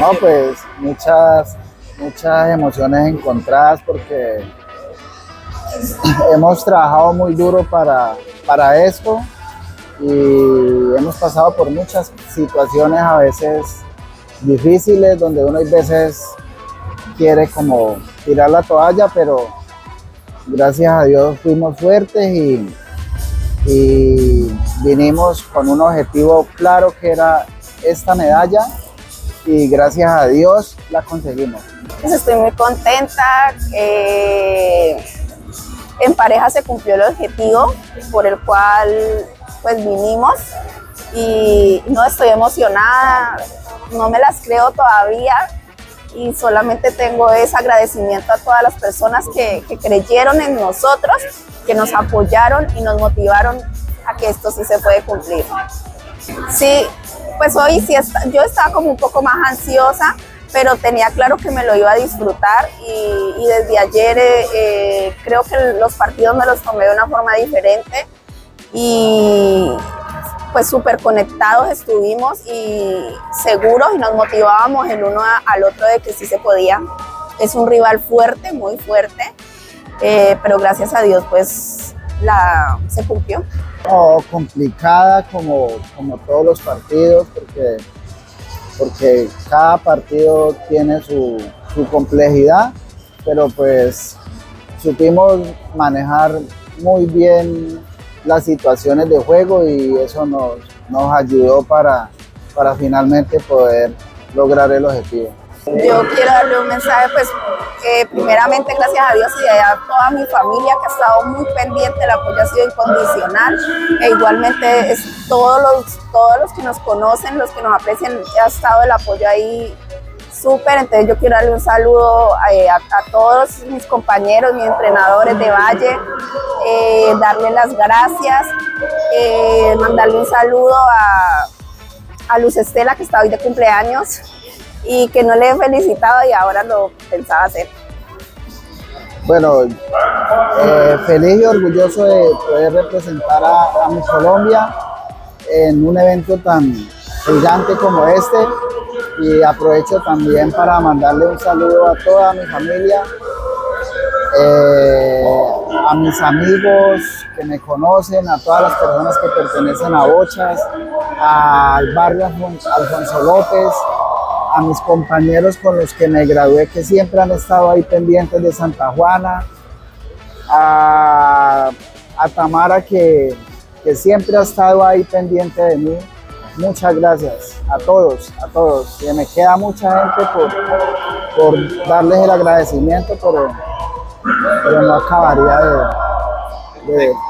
No, pues muchas emociones encontradas porque hemos trabajado muy duro para esto y hemos pasado por muchas situaciones a veces difíciles donde uno a veces quiere como tirar la toalla, pero gracias a Dios fuimos fuertes y vinimos con un objetivo claro que era esta medalla y gracias a Dios la conseguimos. Pues estoy muy contenta. En pareja se cumplió el objetivo por el cual pues vinimos y no, estoy emocionada, no me las creo todavía y solamente tengo ese agradecimiento a todas las personas que creyeron en nosotros, que nos apoyaron y nos motivaron a que esto sí se puede cumplir. Sí, pues hoy sí yo estaba como un poco más ansiosa, pero tenía claro que me lo iba a disfrutar y desde ayer creo que los partidos me los tomé de una forma diferente y pues súper conectados estuvimos y seguros y nos motivábamos el uno al otro de que sí se podía. Es un rival fuerte, muy fuerte, pero gracias a Dios pues se cumplió. Oh, complicada como todos los partidos porque cada partido tiene su complejidad, pero pues supimos manejar muy bien las situaciones de juego y eso nos ayudó para finalmente poder lograr el objetivo. Yo quiero darle un mensaje, pues, primeramente gracias a Dios y a toda mi familia que ha estado muy pendiente, el apoyo ha sido incondicional e igualmente todos los que nos conocen, los que nos aprecian, ha estado el apoyo ahí súper. Entonces yo quiero darle un saludo a todos mis compañeros, mis entrenadores de Valle, darle las gracias, mandarle un saludo a Luz Estela, que está hoy de cumpleaños y que no le he felicitado y ahora lo pensaba hacer. Bueno, feliz y orgulloso de poder representar a mi Colombia en un evento tan gigante como este y aprovecho también para mandarle un saludo a toda mi familia, a mis amigos que me conocen, a todas las personas que pertenecen a Bochas, al barrio Alfonso López, a mis compañeros con los que me gradué que siempre han estado ahí pendientes de Santa Juana, a Tamara que siempre ha estado ahí pendiente de mí. Muchas gracias a todos. Y me queda mucha gente por darles el agradecimiento, pero no acabaría de